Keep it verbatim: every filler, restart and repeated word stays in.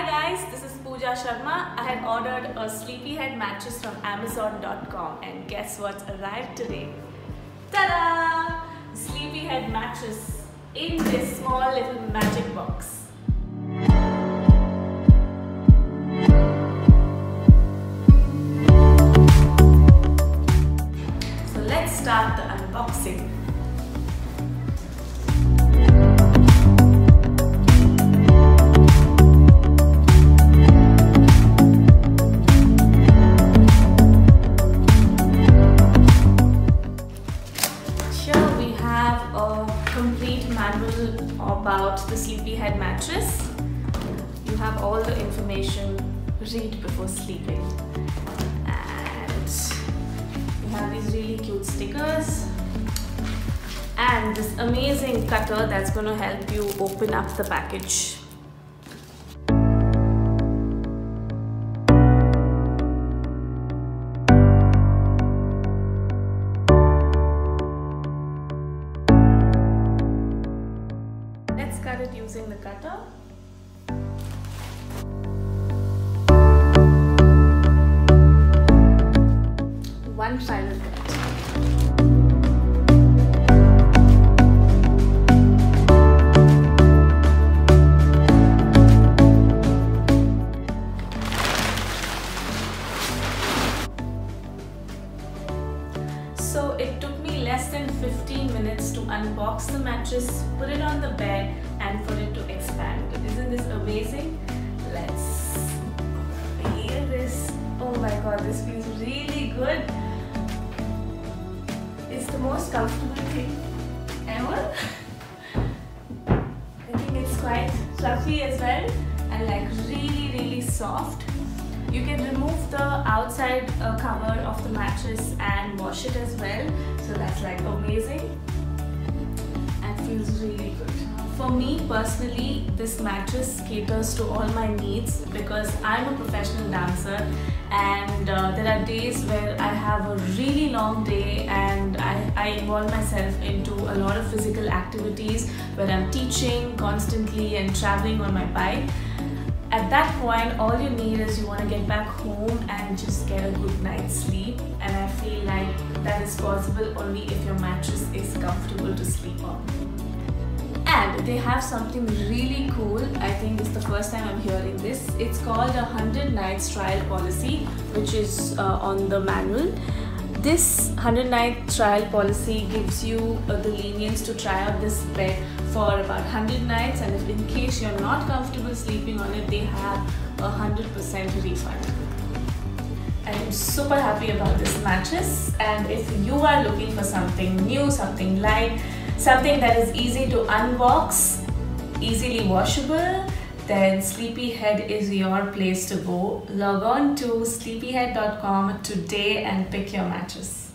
guys, this is Pooja Sharma. I had ordered a Sleepyhead mattress from Amazon dot com and guess what's arrived today? Ta-da! Sleepyhead mattress in this small little magic box. So let's start the unboxing. Complete manual about the Sleepyhead mattress. You have all the information, read before sleeping. And you have these really cute stickers and this amazing cutter that's going to help you open up the package. Let's cut it using the cutter. One final cut. So it took me less than fifteen minutes to unbox the mattress, put it on the bed and for it to expand. Isn't this amazing? Let's feel this. Oh my god, this feels really good. It's the most comfortable thing ever. I think it's quite fluffy as well and like really really soft. You can remove the outside uh, cover of the mattress and wash it as well. So that's like amazing and feels really good. For me personally, this mattress caters to all my needs because I'm a professional dancer and uh, there are days where I have a really long day and I, I involve myself into a lot of physical activities where I'm teaching constantly and traveling on my bike. At that point, all you need is you want to get back home and just get a good night's sleep, and I feel like that is possible only if your mattress is comfortable to sleep on. And they have something really cool. I think it's the first time I'm hearing this. It's called a one hundred nights trial policy, which is uh, on the manual. This one hundred night trial policy gives you uh, the lenience to try out this bed for about one hundred nights, and if in case you're not comfortable sleeping on it, they have a one hundred percent refund. I'm super happy about this mattress, and if you are looking for something new, something light, something that is easy to unbox, easily washable, then Sleepyhead is your place to go. Log on to sleepyhead dot com today and pick your mattress.